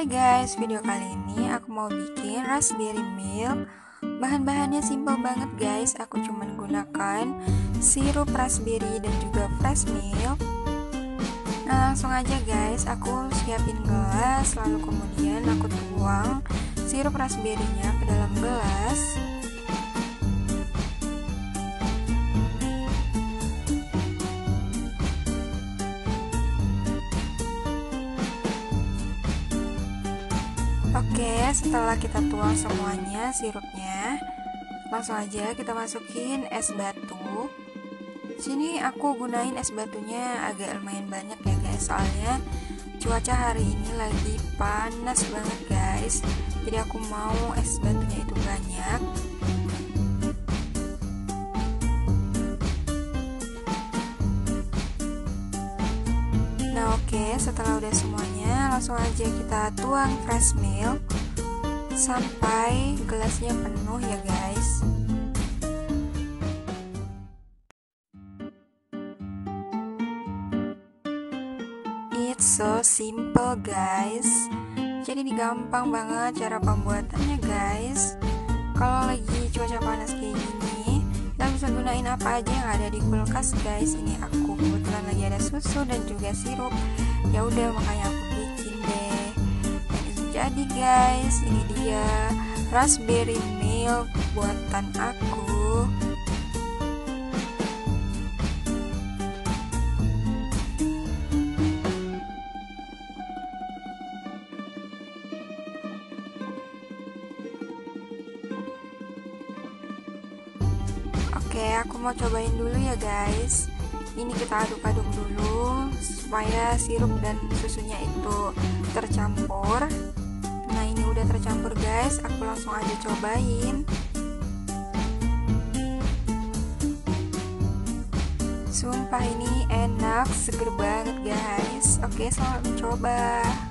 Guys, video kali ini aku mau bikin raspberry milk. Bahan-bahannya simple banget guys. Aku cuma gunakan sirup raspberry dan juga fresh milk. Nah, langsung aja guys, aku siapin gelas, lalu kemudian aku tuang sirup raspberry-nya ke dalam gelas. Oke, setelah kita tuang semuanya sirupnya, langsung aja kita masukin es batu. Sini aku gunain es batunya agak lumayan banyak ya guys, soalnya cuaca hari ini lagi panas banget guys. Jadi aku mau es batunya itu banyak. Nah oke, setelah udah semuanya langsung aja kita tuang fresh milk sampai gelasnya penuh ya guys. It's so simple guys. Jadi ini gampang banget cara pembuatannya guys. Kalau lagi cuaca panas kayak gini, kita bisa gunain apa aja yang ada di kulkas guys. Ini aku kebetulan lagi ada susu dan juga sirup. Ya udah makanya aku bikin deh. Dan itu jadi guys, ini dia raspberry milk buatan aku. Oke, aku mau cobain dulu ya guys. Ini kita aduk-aduk dulu supaya sirup dan susunya itu tercampur. Nah, ini udah tercampur guys. Aku langsung aja cobain. Sumpah ini enak, seger banget guys. Oke, selamat mencoba.